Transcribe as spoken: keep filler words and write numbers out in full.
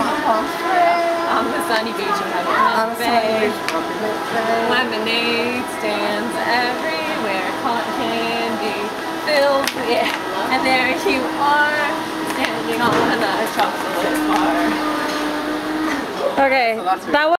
On the sunny beach of Peppermint Bay. Lemonade stands everywhere. Cotton candy fills the air. And there you are, standing on a chocolate bar. Okay, so that was